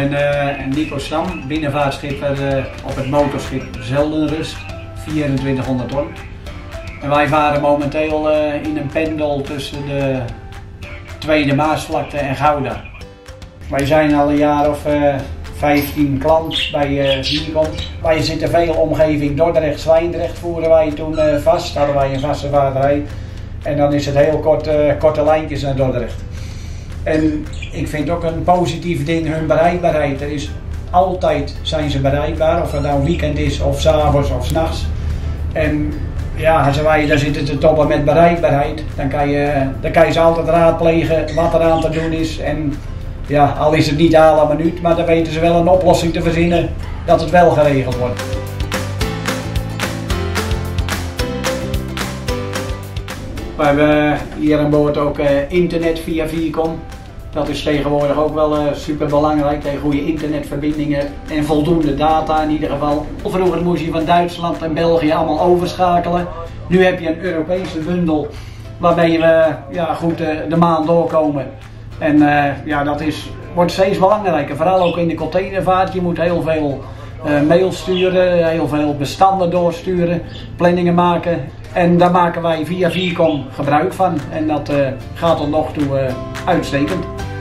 ben Nico Stam, binnenvaartschipper op het motorschip Zeldenrust, 2400 ton. En wij varen momenteel in een pendel tussen de Tweede Maasvlakte en Gouda. Wij zijn al een jaar of 15 klant bij Viacom. Wij zitten veel omgeving Dordrecht, Zwijndrecht voeren wij toen vast. Hadden wij een vaste vaarderij. En dan is het heel korte lijntjes naar Dordrecht. En ik vind ook een positief ding hun bereikbaarheid. Er is altijd zijn ze bereikbaar, of het nou een weekend is of 's avonds of 's nachts. En ja, als wij daar zitten te toppen met bereikbaarheid, dan kan je ze altijd raadplegen wat er aan te doen is. En ja, al is het niet à la minuut, maar dan weten ze wel een oplossing te verzinnen dat het wel geregeld wordt. We hebben hier aan boord ook internet via Viacom. Dat is tegenwoordig ook wel super belangrijk, dat je goede internetverbindingen en voldoende data in ieder geval. Vroeger moest je van Duitsland en België allemaal overschakelen. Nu heb je een Europese bundel waarmee we goed de maand doorkomen. En dat wordt steeds belangrijker, vooral ook in de containervaart. Je moet heel veel mails sturen, heel veel bestanden doorsturen, planningen maken. En daar maken wij via Viacom gebruik van en dat gaat tot nog toe uitstekend.